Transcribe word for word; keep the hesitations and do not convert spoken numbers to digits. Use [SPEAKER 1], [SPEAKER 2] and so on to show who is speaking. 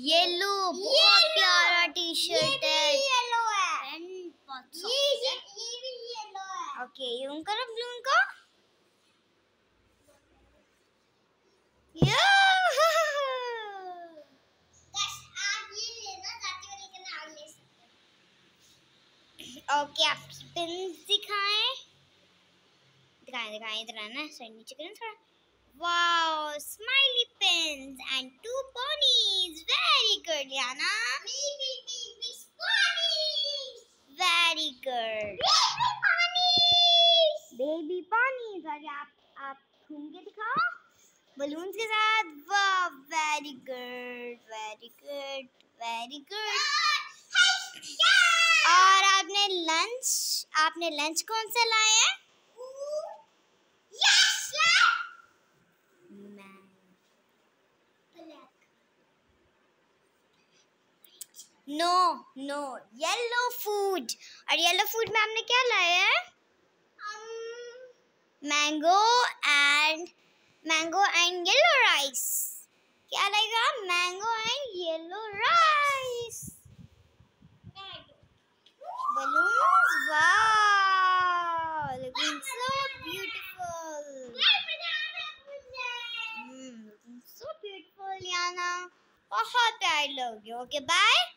[SPEAKER 1] Yellow, बहुत प्यारा T shirt है।
[SPEAKER 2] येलो है।
[SPEAKER 1] एंड बहुत
[SPEAKER 2] ये
[SPEAKER 1] सॉफ्ट
[SPEAKER 2] ये
[SPEAKER 1] है।
[SPEAKER 2] ये भी येलो है।
[SPEAKER 1] ओके, यूं करो ब्लू को। ओके, आप पिन दिखाएं दिखाएं दिखाएं इधर आना, साइड नीचे करें थोड़ा। Wow, smiley pins and two ponies, very good Yana, very good. Baby ponies. और आप आप घूम के दिखाओ बलून्स के साथ। वाह, very good very good very good. और आपने लंच आपने लंच कौन सा लाया है? No no, yellow food. और येलो फूड में आपने क्या लाया है? Mango and mango and yellow rice. क्या लाएगा? Mango and yellow rice. Balloons, wow, looking so beautiful. Hmm, looking so beautiful, Eliana. बहुत प्यारी लोगी। Okay, bye.